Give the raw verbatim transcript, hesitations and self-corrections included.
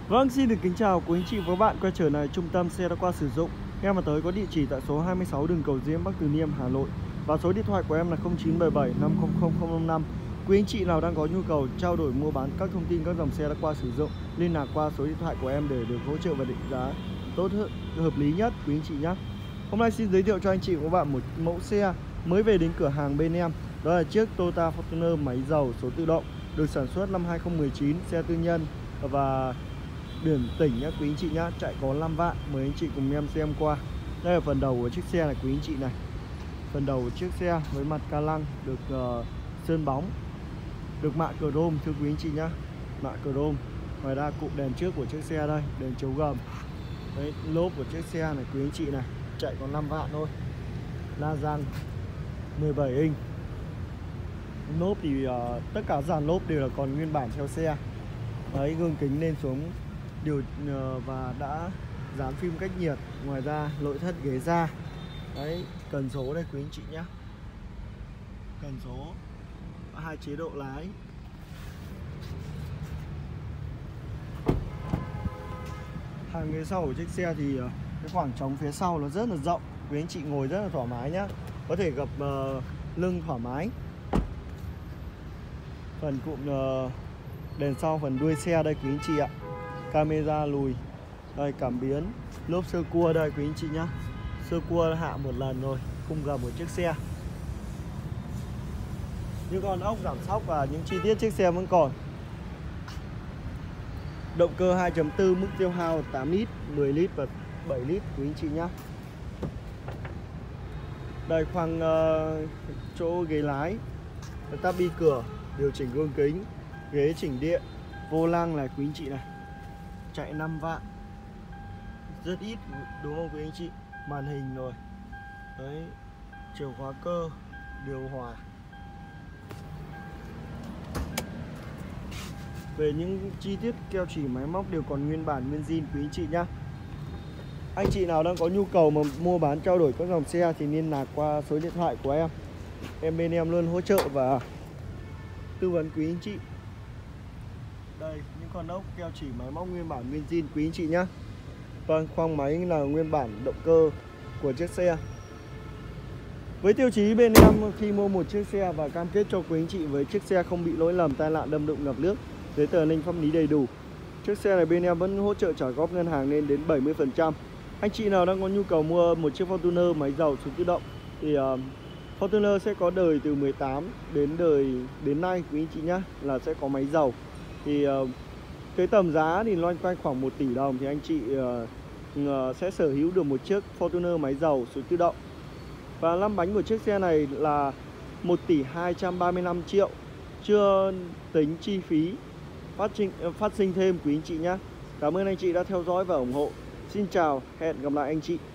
Vâng, xin được kính chào quý anh chị và các bạn quay trở lại trung tâm xe đã qua sử dụng. Em mà tới có địa chỉ tại số hai mươi sáu đường Cầu Giếm, Bắc Từ Liêm, Hà Nội. Và số điện thoại của em là không chín bảy bảy năm không không không năm năm. Quý anh chị nào đang có nhu cầu trao đổi mua bán các thông tin các dòng xe đã qua sử dụng, liên lạc qua số điện thoại của em để được hỗ trợ và định giá tốt hơn, hợp lý nhất quý anh chị nhé. Hôm nay xin giới thiệu cho anh chị và các bạn một mẫu xe mới về đến cửa hàng bên em. Đó là chiếc Toyota Fortuner máy dầu số tự động, được sản xuất năm hai không một chín, xe tư nhân và biển tỉnh nhá quý anh chị nhá, chạy có năm vạn. Mời anh chị cùng em xem qua. Đây là phần đầu của chiếc xe này quý anh chị này. Phần đầu của chiếc xe với mặt ca lăng được uh, sơn bóng, được mạ chrome thưa quý anh chị nhá, mạ chrome. Ngoài ra cụm đèn trước của chiếc xe đây, đèn chiếu gầm. Đấy, lốp của chiếc xe này quý anh chị này, chạy có năm vạn thôi. La răng mười bảy inch. Lốp thì uh, tất cả dàn lốp đều là còn nguyên bản theo xe. Đấy, gương kính lên xuống điều uh, và đã dán phim cách nhiệt. Ngoài ra nội thất ghế da. Đấy, cần số đây quý anh chị nhé. Cần số, hai chế độ lái. Hàng ghế sau của chiếc xe thì uh, cái khoảng trống phía sau nó rất là rộng, quý anh chị ngồi rất là thoải mái nhá, có thể gập uh, lưng thoải mái. Phần cụm uh, đèn sau phần đuôi xe đây quý anh chị ạ, camera lùi đây, cảm biến, lốp sơ cua đây quý anh chị nhá, sơ cua hạ một lần rồi, khung gầm của chiếc xe. Những con ốc giảm sóc và những chi tiết chiếc xe vẫn còn. Động cơ hai chấm bốn, mức tiêu hao tám lít, mười lít và bảy lít quý anh chị nhá. Đây, khoang uh, chỗ ghế lái, tabi cửa, điều chỉnh gương kính, ghế chỉnh điện, vô lăng này quý anh chị này, chạy năm vạn, rất ít đúng không quý anh chị. Màn hình rồi đấy, chìa khóa cơ, điều hòa. Về những chi tiết keo chỉ máy móc đều còn nguyên bản nguyên zin quý anh chị nhá. Anh chị nào đang có nhu cầu mà mua bán trao đổi các dòng xe thì liên lạc qua số điện thoại của em. Em bên em luôn hỗ trợ và tư vấn quý anh chị. Đây, những con ốc keo chỉ máy móc nguyên bản nguyên zin quý anh chị nhá. Vâng, khoang máy là nguyên bản động cơ của chiếc xe. Với tiêu chí bên em khi mua một chiếc xe và cam kết cho quý anh chị với chiếc xe không bị lỗi lầm, tai nạn, đâm đụng, ngập nước, giấy tờ linh pháp lý đầy đủ. Chiếc xe này bên em vẫn hỗ trợ trả góp ngân hàng lên đến bảy mươi phần trăm. Anh chị nào đang có nhu cầu mua một chiếc Fortuner máy dầu số tự động thì uh, Fortuner sẽ có đời từ mười tám đến đời đến nay quý anh chị nhá, là sẽ có máy dầu. Thì uh, cái tầm giá thì loanh quanh khoảng một tỷ đồng thì anh chị uh, uh, sẽ sở hữu được một chiếc Fortuner máy dầu số tự động. Và lăm bánh của chiếc xe này là một tỷ hai trăm ba mươi lăm triệu, chưa tính chi phí phát sinh, phát sinh thêm quý anh chị nhé. Cảm ơn anh chị đã theo dõi và ủng hộ. Xin chào, hẹn gặp lại anh chị.